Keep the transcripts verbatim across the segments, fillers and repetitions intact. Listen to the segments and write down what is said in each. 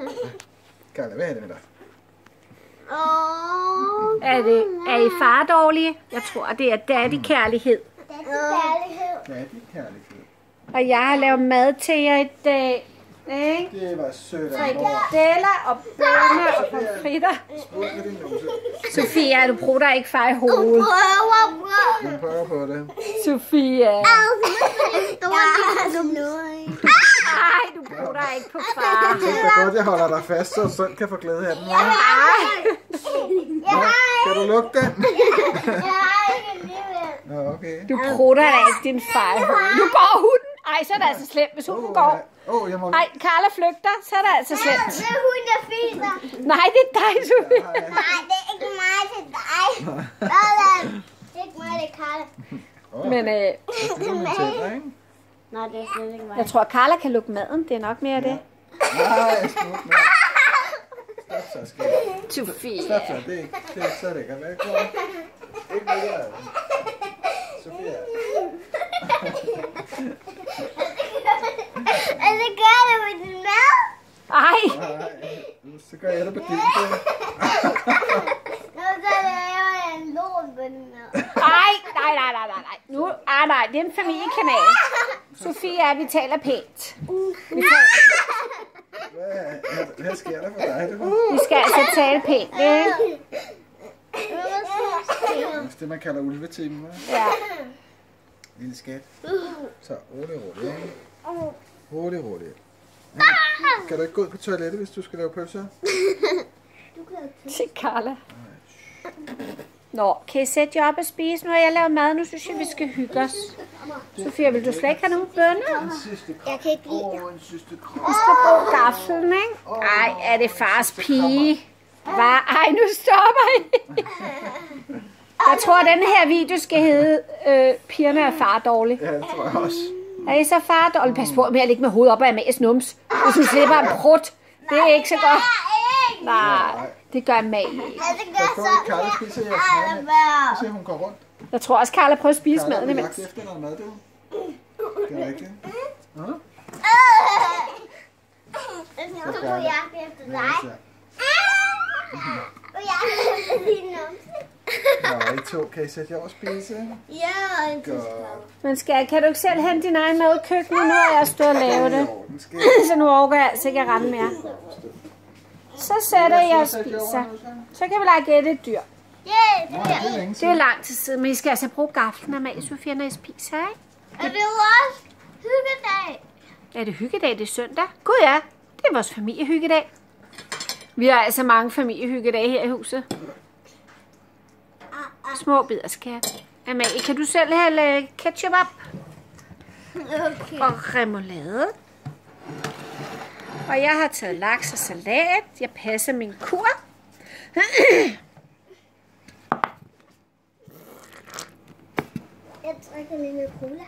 Karla, hvad er det med dig? Er, det, er I far dårlige? Jeg tror, det er daddy-kærlighed. Daddy-kærlighed. Daddy-kærlighed. Og jeg har lavet mad til jer i dag. Ikke? Det var sødt af mor. Frikadeller og bønner og pomfritter. Sprut med din nose. Sofia, du prutter ikke far i hovedet. Hun prøver på det. Sofia. Jeg Ej, du prutter ikke på far. Det er godt, jeg holder dig fast, så søn kan få glæde af den. Ja, kan du lugte den? Nå, okay. Du prutter da ikke din far i hovedet. Nu går hunden. Ej, så er det altså slemt, hvis hunden Åh, går. Åh, jeg må... Ej, Karla flygter, så er det altså slemt. Det er hun, der fiser. Nej, det er dig, Sofia. Nej, det er ikke mig, det er dig. Sådan. Det er ikke mig, det er Karla. Men øh, Det er min tæller, ikke? Nej, det er slet ikke mig. jeg tror, Karla kan lukke maden. Det er nok mere det. Nej, smuk med. Stop så, skæld. Sofia. Stop så, det er ikke, det er ikke så lækkert. Hvad går? Ikke mere. Sofia. Og så gør det med din mad. Ej, Nej, så gør jeg det på din. Nå, så laver jeg en lort på din mad. ej, nej, nej, nej, nej, nej. Nu, ah, nej, det er en familiekanal. Sofia, vi taler pænt. Vi, taler, Hvad, hvad sker der for dig? Det var vi skal altså tale pænt, ikke? det, man kalder ulvetimen, hva'? Ja. Lille skat. Så rolig, rolig, ikke? Rolig, rolig. Ja. Kan du ikke gå ud på toilettet, hvis du skal lave pølser? Til Karla. Nå, kan I sætte jer op og spise? Nu har jeg lavet mad, nu synes jeg, vi skal hygge os. Sofia, vil du slet ikke have nogen bønner? En sidste kram. Jeg kan ikke lide Åh, en sidste kram. Vi skal bruge gaflen, ikke? Ej, er det fars pige? Hvad? Ej, nu stopper I. Jeg tror, at denne her video skal hedde øh, Pigerne er far dårlig. Ja, det tror jeg også. Er I så far dårlig? Pas på med at ligge med hovedet op af Amalies nums. Hvis hun slipper en prut. Det er ikke så godt. Nej, det gør Amalie ikke. det Pas gør på, så. at Karla spiser jeres mad. Hvad? Så ser hun går rundt. Jeg tror også, Karla prøver at spise Karla maden er imens. jagt efter noget mad, du. Kan du ikke? Ja? Nu går jeg efter dig. Ja, Og jeg efter din numse. Nå, I to, kan I sætte jer over og spise? Ja, og en Godt. Men skal, kan du ikke selv hente din egen mad i køkkenet? Nu har jeg stået og lavet det. Den skal Så nu overgår jeg altså ikke at rende mere. Så sætter jeg og spiser. Så kan vi lege gætte et dyr. Yeah, Nå, det er længe Det siden. er lang tid siden, men I skal altså bruge gaflen, Amalie, Sofia, når I spiser, ikke? og det er jo også hyggedag. Er det hyggedag, det er søndag? Gud ja, det er vores familiehyggedag. Vi har altså mange familiehyggedage her i huset. Små bidder, skat. Amalie, kan du selv hælde ketchup op? Okay. Og remoulade. Og jeg har taget laks og salat. Jeg passer min kur. Jeg drikker lige med cola.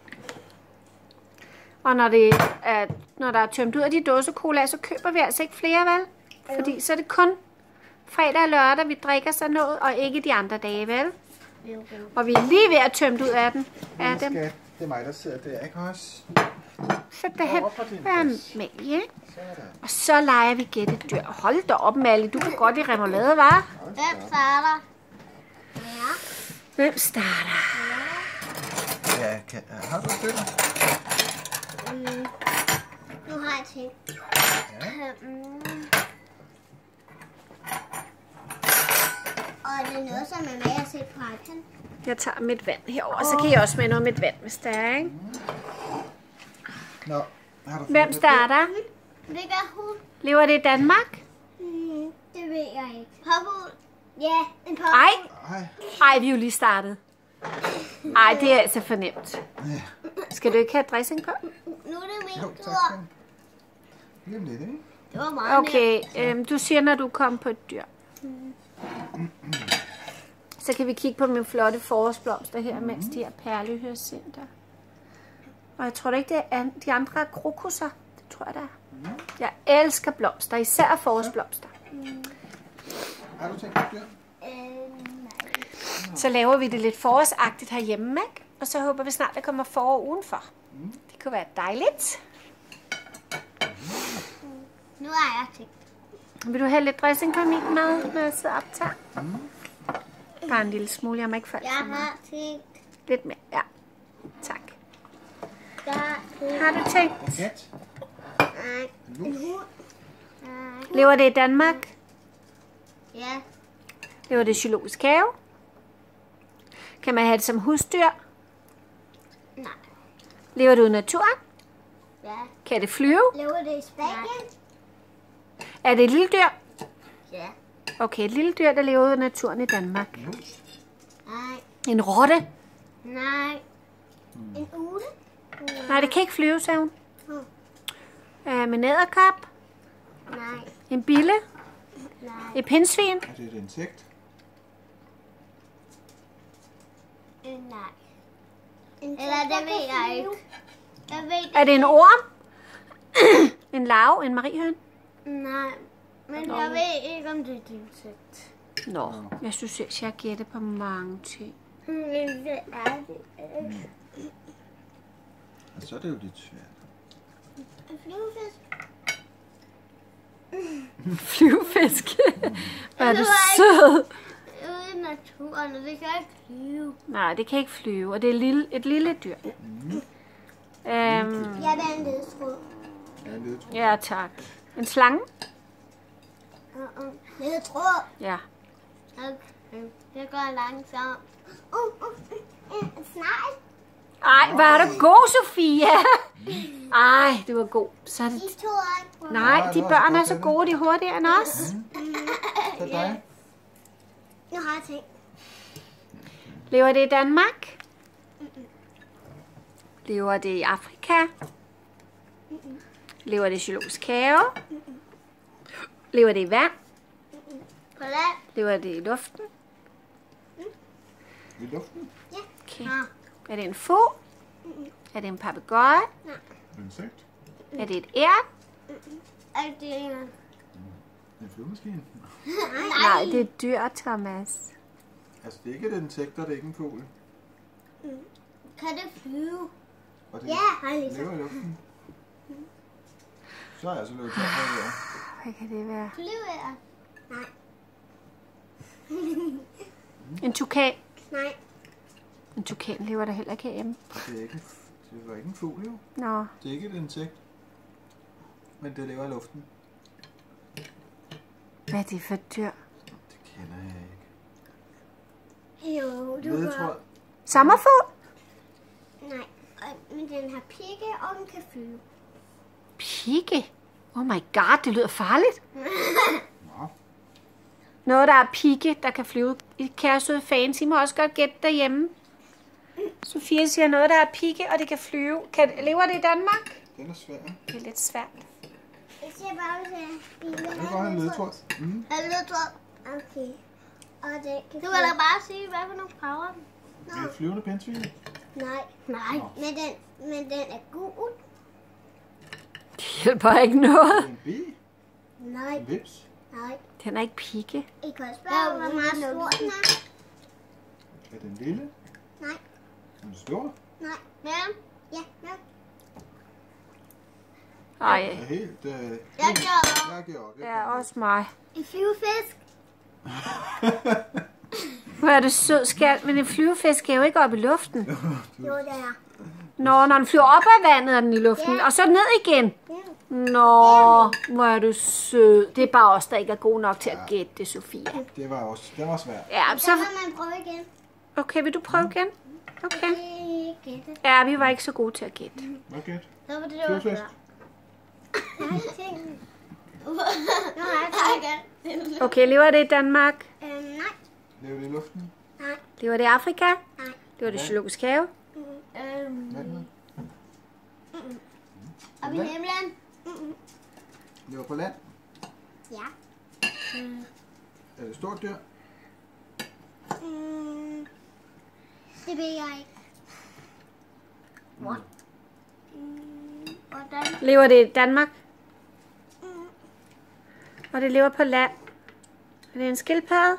Og når, det er, når der er tømt ud af de dåse cola, så køber vi altså ikke flere, vel? Fordi så er det kun fredag og lørdag, vi drikker sådan noget, og ikke de andre dage, vel? Og vi er lige ved at tømme ud af den. Af dem. Skat, det er mig, der sidder der, ikke også? Så det her Over på din er plads. Amalie, ikke? Sådan. Og så leger vi gætte dyr. Hold da op, Amalie. Du kan godt i remoulade, hva'? Hvem starter? Ja. Hvem starter? Ja, kan, har du det? Mm. Nu har jeg tænkt. Ja. Mm. Og det er noget, som er med at se på iPaden. Jeg tager mit vand herover, så kan I også med noget mit vand, hvis der er, ikke? Nå, har du Hvem fået starter? Det gør hun. Lever det i Danmark? Mm, det ved jeg ikke. Påbud. Ja, en påbud. Ej, det? ej, vi er jo lige startet. Ej, det er altså for nemt. Ja. Skal du ikke have dressing på? Nu er det min Jo, tak tur. skal du. Lige om lidt, ikke? Det var meget Okay, øhm, du siger, når du kommer på et dyr. Så kan vi kigge på mine flotte forårsblomster her, mens de her perlehørcenter. Og jeg tror da ikke, det er an- de andre er krokusser. Det tror jeg, det er. Jeg elsker blomster, især forårsblomster. Har du tænkt på dyr? Øh, nej. Så laver vi det lidt forårsagtigt herhjemme, ikke? Og så håber vi snart, der kommer forår udenfor. Det kunne være dejligt. Nu er jeg tænkt. Vil du have lidt dressing på min mad, når jeg sidder og optager? Mm. Bare en lille smule, jeg må ikke falde Jeg så meget. har tænkt. Lidt mere, ja. Tak. Jeg har tænkt. Har du tænkt? En kat. Nej. En En mus. hund. Nej. Lever det i Danmark? Ja. Lever det i zoologisk have? Kan man have det som husdyr? Nej. Lever det ude i naturen? Ja. Kan det flyve? Lever det i Spanien? Er det et lille dyr? Ja. Okay, et lille dyr, der lever ude i naturen i Danmark. En mus. Nej. En rotte? Nej. En ugle? Nej, det kan ikke flyve, sagde hun. Mm. Øh, med edderkop? Nej. En bille? Nej. Et pindsvin? Er det et insekt? Øh, nej. Eller det ved jeg ikke. Jeg ved Er det en orm? En larve? En mariehøn? Nej. Men jeg ved ikke, om det er et insekt. Nå, jeg synes selv, jeg gætter på mange ting. Men det er det ikke. Og så er det jo lidt svært. En flyvefisk? Flyvefisk. Hvor er Det du var sød. Ude i naturen, og det kan ikke flyve. Nej, det kan ikke flyve, og det er lille, et lille dyr. Mm. Øhm, Jeg vil en ledetråd. Ja, en ledetråd. ja, tak. En slange? Ledetråd. Ja. Okay. Det går langsomt. Uh, uh, en snegl. Ej, hvor er du god, Sofia. Ej, du var god. Så er det... De to er ikke på. Nej, de børn er så gode, de er hurtigere end os. Så er dig. Nu har jeg tænkt. Lever det i Danmark? Lever det i Afrika? Lever det i zoologisk have? Lever det i vand? På land. Lever det i luften? I luften. Okay. Nå. Er det en fugl? Er det en papegøje? En insekt. Er det et æren? Er det en? En flyvemaskine. Nej, det er et dyr, Thomas. Altså, det er ikke et insekt, og det er ikke en fugl. Kan det flyve? Og det Ja, hej Lisa. lever i luften. Så er jeg så løbet tør for det der. Hvad kan det være? Flyveæren? Nej. En tukan. Nej. En tukan lever der heller ikke herhjemme. Det er ikke en, det var ikke en fugl, jo. Nå, Det er ikke et insekt. Men det lever i luften. hvad er det for et dyr? Det kender jeg ikke. Jo, du Ledetråd. har... Sommerfugl? Nej. Og- Men den har pigge, og den kan flyve. Pigge? Oh my god, det lyder farligt. Nå. Noget, der er pigge, der kan flyve. I kære søde fans, I må også godt gætte derhjemme. Sofia siger noget, der er pigge, og det kan flyve. Kan, lever det i Danmark? Den er svær. Det er lidt svært. Jeg siger bare, hvis jeg vil Det have var en en ledetråd. Mm. Er det ledetråd? Okay. Og det kan du kan da bare sige, hvad for nogle farver den. Det er et flyvende pindsvin. Nej. Nej. Men den, men den er gul. Det hjælper ikke noget. En bi. Nej. En vips. Nej. Den er ikke pigge. I kan også spørge, hvor meget stor den er. Er den lille? Nej. Er den stor? Nej. Ja. Ja. Ja. Ej, Jeg er helt... Øh, Jeg gør jeg er Georg. det er også mig. en flyvefisk. Hvor er du sød, skat, men en flyvefisk er jo ikke oppe i luften. Jo, det er. Nå, når den flyver op af vandet, er den i luften, Ja. og så ned igen. Ja. Nå, hvor er du sød. Det er bare os, der ikke er gode nok til at gætte det, Sofia. Det var også... Det var svært. Ja, Så så... må man prøve igen. Okay, vil du prøve igen? Okay. Ikke gætte. Ja, vi var ikke så gode til at gætte. Okay. Så var det, det var Flyvefisk. før. Jeg har ikke tænkt. Nu har jeg tænkt. Okay, lever det i Danmark? Øhm, nej. Lever det i luften? Nej. Lever det i Afrika? Nej. Lever det i zoologisk have? Øhm, Vandet? og i himlen? Lever på land? Ja. Er det et stort dyr? Mm, det ved jeg ikke. What? Mm, hvordan? Lever det i Danmark? Og det lever på land? Er det en skildpadde?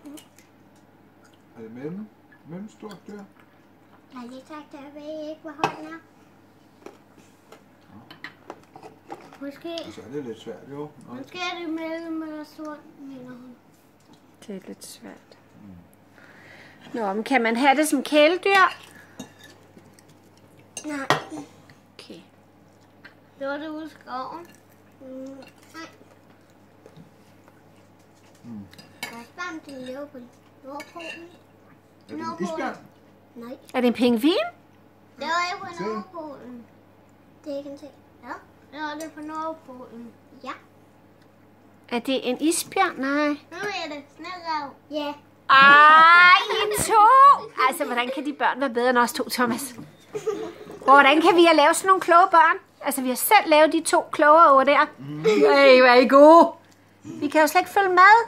Er det mellem? Mellemstort dyr? Jeg har lige sagt, at jeg ved ikke, hvor høj den er. Måske. Og så er det lidt svært, jo. Nå, Måske er det mellem eller sort, mener hun. Det er lidt svært. Nå, men kan man have det som kæledyr? Nej. Okay. Det var det ude i skoven. Mm. Nej. Mm. Jeg er spændt, den lever på Nordpolen. Er det en isbjørn? Nej. Er det en pingvin? Det var ikke på Se. Nordpolen. Det er ikke en ting. Ja. Det var det på Nordpolen. Ja. Er det en isbjørn? Nej. Nu er det snedrev. Ja. Ej, I to! Altså, hvordan kan de børn være bedre end os to, Thomas? Hvordan kan vi have lavet sådan nogle kloge børn? Altså, vi har selv lavet de to kloge over der. Ej, hvor er I gode. Vi kan jo slet ikke følge med.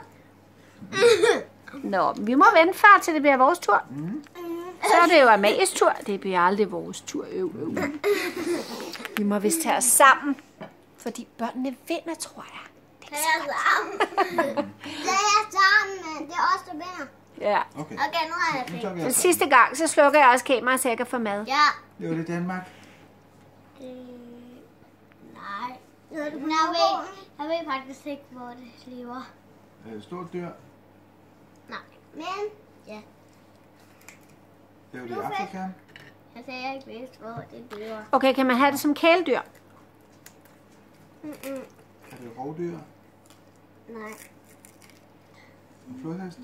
Nå, vi må vente, far, til det bliver vores tur. Så er det jo Amalies tur. Det bliver aldrig vores tur. Øv, øv. Vi må vist tage os sammen. Fordi børnene vinder, tror jeg. Det er sammen. Det er sammen, men det er os, der vinder. Ja. Okay. Okay, nu har jeg Nu det. tager vi Den os. sidste gang, så slukker jeg også kameraet, så jeg kan få mad. Ja. Jo, det er Danmark. Øh, nej. Jeg ved, jeg ved faktisk ikke, hvor det lever. Er det et stort dyr? Nej. Men, ja. Det er jo det i Nu fedt. Afrika. Jeg sagde, jeg ikke vidste, hvor det lever. Okay, kan man have det som kæledyr? Mm-mm. Er det et rovdyr? Nej. En flodhest?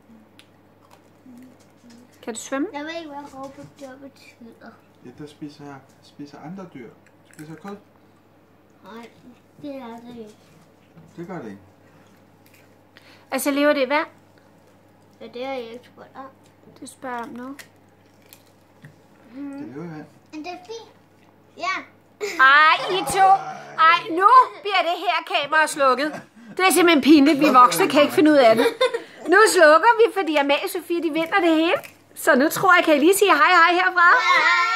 Kan du svømme? Jeg ved ikke, hvad rovdyr betyder. Ja, der spiser, spiser andre dyr. Spiser kød? Nej, det er det ikke. Det gør det ikke. Altså, lever det i vand? Ja, det har jeg ikke spurgt om. Det spørger jeg om nu. Det lever i vand. En delfin? Ja. Ej, I to. Ej, nu bliver det her kamera slukket. Det er simpelthen pinligt. Vi voksne kan ikke finde ud af det. Nu slukker vi, fordi Amalie og Sofie, de vinder det hele. Så nu tror jeg, kan I lige sige hej hej herfra? Hej.